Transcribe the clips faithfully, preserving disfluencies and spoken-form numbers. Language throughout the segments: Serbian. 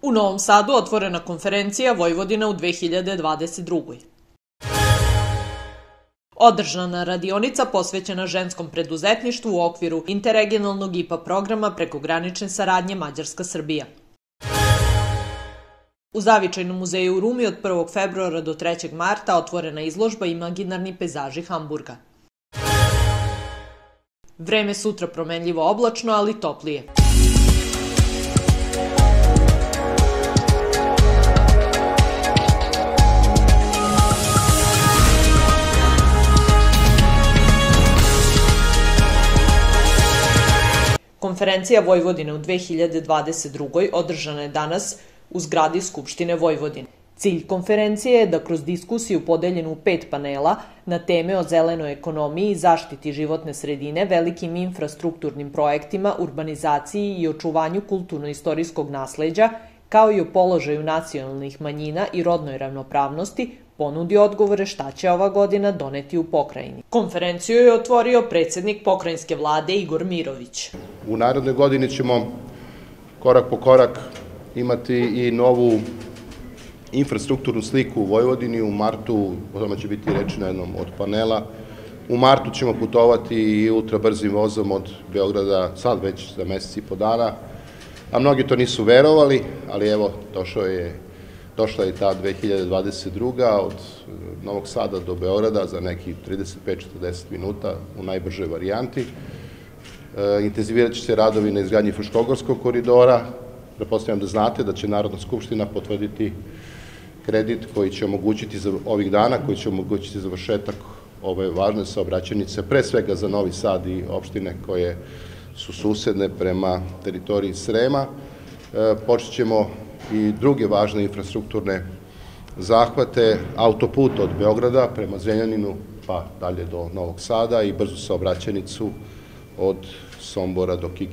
U Novom Sadu otvorena konferencija Vojvodina u dve hiljade dvadeset drugoj. Održana radionica posvećena ženskom preduzetništvu u okviru interregionalnog I P A programa prekogranične saradnje Mađarska-Srbija. U Zavičajnom muzeju u Rumi od prvog februara do trećeg marta otvorena izložba Imaginarni pejzaži Hamburga. Vreme sutra promenljivo oblačno, ali toplije. Konferencija Vojvodine u dve hiljade dvadeset drugoj održana je danas u zgradi Skupštine Vojvodine. Cilj konferencije je da kroz diskusiju podeljenu u pet panela na teme o zelenoj ekonomiji, zaštiti životne sredine, velikim infrastrukturnim projektima, urbanizaciji i očuvanju kulturno-istorijskog nasleđa, kao i o položaju nacionalnih manjina i rodnoj ravnopravnosti, ponudi odgovore šta će ova godina doneti u pokrajini. Konferenciju je otvorio predsjednik pokrajinske vlade Igor Mirović. U narednoj godini ćemo korak po korak imati i novu infrastrukturnu sliku u Vojvodini. U martu, o tome će biti reči na jednom od panela, u martu ćemo putovati i ultrabrzim vozom od Beograda, sad već za mesec i po dana, a mnogi to nisu verovali, ali evo, došao je Došla je ta dve hiljade dvadeset druga od Novog Sada do Beograda za nekih trideset pet do četrdeset minuta u najbržoj varijanti. Intenzivirat će se radovi na izgradnji Fruškogorskog koridora. Pretpostavljam da znate da će Narodna skupština potvrditi kredit koji će omogućiti za ovih dana, koji će omogućiti završetak ove važne saobraćajnice, pre svega za Novi Sad i opštine koje su susedne prema teritoriji Srema. Počet ćemo i druge važne infrastrukturne zahvate, autoput od Beograda prema Zrenjaninu pa dalje do Novog Sada i brzu saobraćajnicu od Sombora do Kikinde.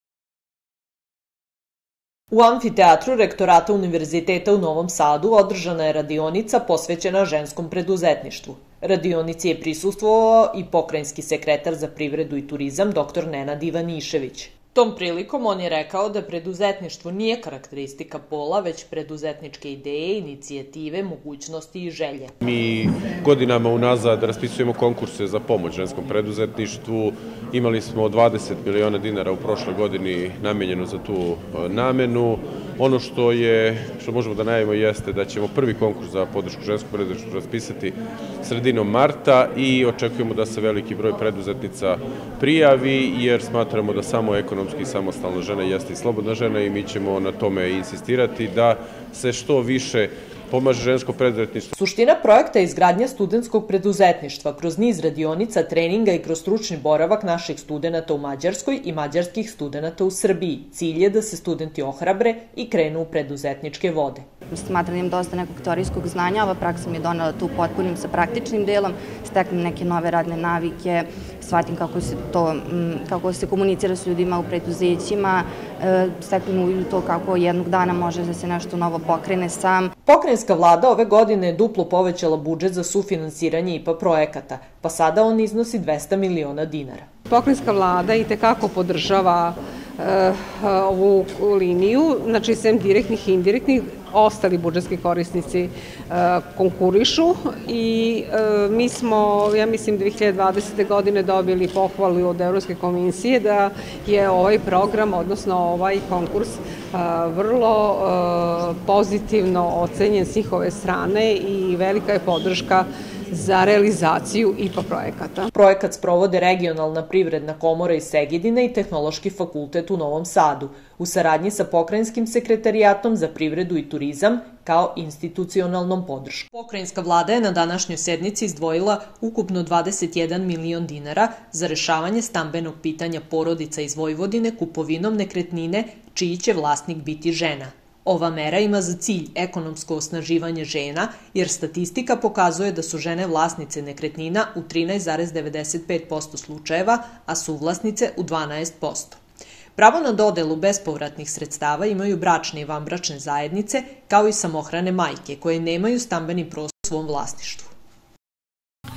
U amfiteatru Rektorata Univerziteta u Novom Sadu održana je radionica posvećena ženskom preduzetništvu. Radionici je prisustvovao i pokrajinski sekretar za privredu i turizam doktor Nenad Ivanišević. Tom prilikom on je rekao da preduzetništvo nije karakteristika pola, već preduzetničke ideje, inicijative, mogućnosti i želje. Mi godinama unazad raspisujemo konkurse za pomoć ženskom preduzetništvu. Imali smo dvadeset miliona dinara u prošloj godini namenjeno za tu namenu. Ono što je, što možemo da najavimo jeste da ćemo prvi konkurs za podršku ženskom preduzetništvu raspisati sredinom marta i očekujemo da se veliki broj preduzetnica prijavi, jer smatramo da samo ekonomski samostalna žena jeste i slobodna žena i mi ćemo na tome insistirati da se što više pomaže žensko preduzetništvo. Suština projekta je izgradnja studentskog preduzetništva kroz niz radionica, treninga i kroz stručni boravak naših studenata u Mađarskoj i mađarskih studenata u Srbiji. Cilj je da se studenti ohrabre i krenu u preduzetničke vode. Smatram da imam dosta nekog teorijskog znanja, ova praksa mi je donela tu potpunim sa praktičnim delom, steknem neke nove radne navike, shvatim kako se to, kako se komunicira s ljudima u preduzećima, steknem uvid u to kako jednog dana može da se nešto novo pokrene sam. Pokrajinska vlada ove godine je duplo povećala budžet za sufinansiranje I P A projekata, pa sada on iznosi dvesta miliona dinara. Pokrajinska vlada i tekako podržava ovu liniju, znači sem direktnih i indirektnih, ostali budžetski korisnici konkurišu i mi smo, ja mislim, dve hiljade dvadesete godine dobili pohvalu od Evropske komisije da je ovaj program, odnosno ovaj konkurs, vrlo pozitivno ocenjen s njihove strane i velika je podrška za realizaciju I P A projekata. Projekat sprovode Regionalna privredna komora iz Segedina i Tehnološki fakultet u Novom Sadu, u saradnji sa Pokrajinskim sekretarijatom za privredu i turizam kao institucionalnom podrškom. Pokrajinska vlada je na današnjoj sednici izdvojila ukupno dvadeset jedan milion dinara za rešavanje stambenog pitanja porodica iz Vojvodine kupovinom nekretnine čiji će vlasnik biti žena. Ova mera ima za cilj ekonomsko osnaživanje žena, jer statistika pokazuje da su žene vlasnice nekretnina u trinaest zarez devedeset pet posto slučajeva, a suvlasnice u dvanaest posto. Pravo na dodelu bespovratnih sredstava imaju bračne i vanbračne zajednice, kao i samohrane majke, koje nemaju stambeni prostor u svom vlasništvu.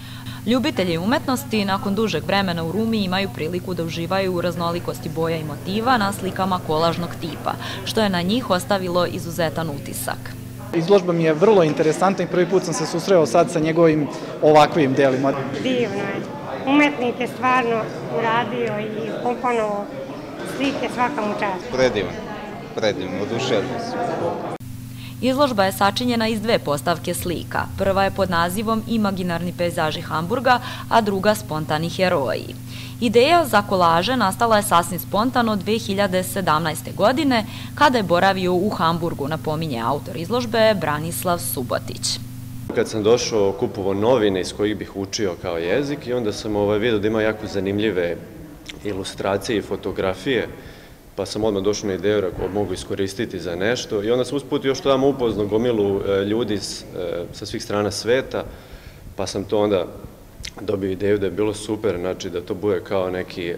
Ljubitelji umetnosti nakon dužeg vremena u Rumi imaju priliku da uživaju u raznolikosti boja i motiva na slikama kolažnog tipa, što je na njih ostavilo izuzetan utisak. Izložba mi je vrlo interesantna i prvi put sam se susreo sad sa njegovim ovakvim delima. Divno je. Umetnik je stvarno uradio i komponovao slike, svaka mu čast. Predivan, predivan, oduševljen sam. Izložba je sačinjena iz dve postavke slika. Prva je pod nazivom Imaginarni pejzaži Hamburga, a druga Spontani heroji. Ideja za kolaže nastala je sasvim spontano dve hiljade sedamnaeste. godine, kada je boravio u Hamburgu, napominje autor izložbe Branislav Subotić. Kad sam došao, kupovao novine iz kojih bih učio kao jezik i onda sam vidio da ima jako zanimljive ilustracije i fotografije, pa sam odmah došao na ideju da mogu iskoristiti za nešto i onda sam usput još tamo upoznao gomilu ljudi sa svih strana sveta, pa sam to onda dobio ideju da je bilo super, znači da to bude kao neki,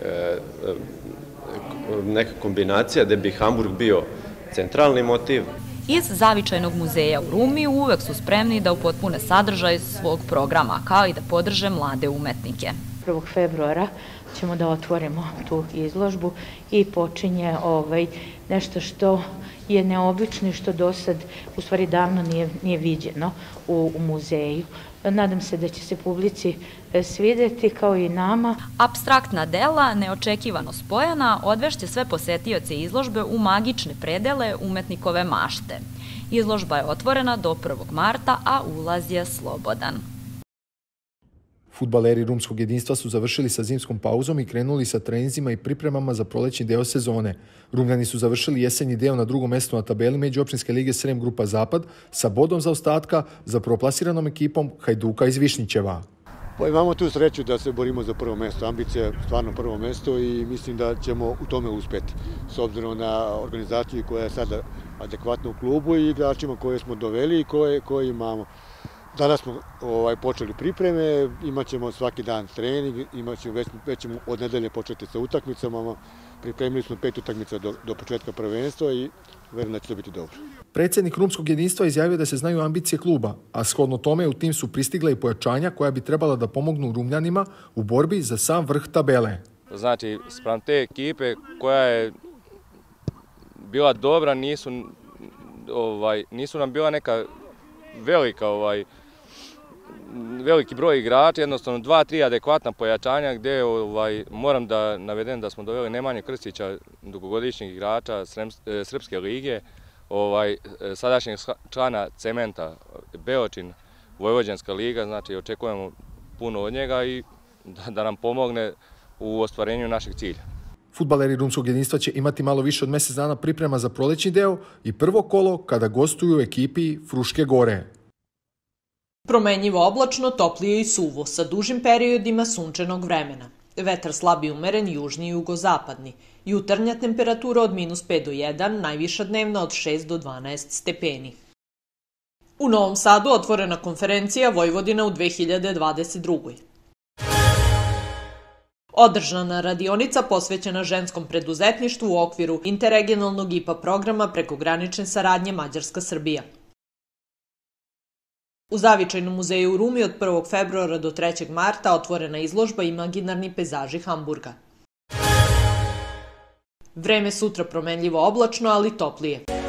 neka kombinacija da bi Hamburg bio centralni motiv. Iz Zavičajnog muzeja u Rumi uvek su spremni da upotpune sadržaj svog programa, kao i da podrže mlade umetnike. prvog februara ćemo da otvorimo tu izložbu i počinje nešto što je neobično i što do sad, u stvari davno nije viđeno u muzeju. Nadam se da će se publici svideti kao i nama. Apstraktna dela, neočekivano spojena, odvešće sve posetioce izložbe u magične predele umetnikove mašte. Izložba je otvorena do prvog marta, a ulaz je slobodan. Fudbaleri Rumskog jedinstva su završili sa zimskom pauzom i krenuli sa treninzima i pripremama za prolećni deo sezone. Rumljani su završili jesenji deo na drugom mestu na tabeli Međuopštinske lige Srem Grupa Zapad sa bodom zaostatka za prvoplasiranom ekipom Hajduka iz Višnjićeva. Pa imamo tu sreću da se borimo za prvo mesto. Ambicija je stvarno prvo mesto i mislim da ćemo u tome uspeti. S obzirom na organizaciju koja je sada adekvatna u klubu i igračima koje smo doveli i koje imamo. Danas smo počeli pripreme, imat ćemo svaki dan trening, već ćemo od nedelje početi sa utakmicama. Pripremili smo pet utakmica do početka prvenstva i verujem da će to biti dobro. Predsjednik Rumskog jedinstva izjavio da se znaju ambicije kluba, a shodno tome u tim su pristigla i pojačanja koja bi trebala da pomognu Rumljanima u borbi za sam vrh tabele. Znači, spram te ekipe koja je bila dobra, nisu nam bila neka velika veliki broj igrača, jednostavno dva, tri adekvatna pojačanja gdje moram da navedem da smo doveli Nemanju Krstića, dugogodišnjeg igrača Srpske lige, sadašnjeg člana Cementa Beočin, Vojvođanska liga, znači očekujemo puno od njega i da nam pomogne u ostvarenju našeg cilja. Fudbaleri Rumskog jedinstva će imati malo više od mjesec dana priprema za prolećni deo i prvo kolo kada gostuju u ekipi Fruške Gore. Promenjivo oblačno, toplije i suvo, sa dužim periodima sunčanog vremena. Vetar slab i umeren, južni i jugozapadni. Jutarnja temperatura od minus pet do jedan, najviša dnevna od šest do dvanaest stepeni. U Novom Sadu otvorena konferencija Vojvodina u dve hiljade dvadeset drugoj. Održana radionica posvećena ženskom preduzetništvu u okviru interregionalnog I P A programa prekogranične saradnje Mađarska-Srbija. U Zavičajnom muzeju u Rumi od prvog februara do trećeg marta otvorena izložba Imaginarni pejzaži Hamburga. Vreme sutra promenljivo oblačno, ali toplije.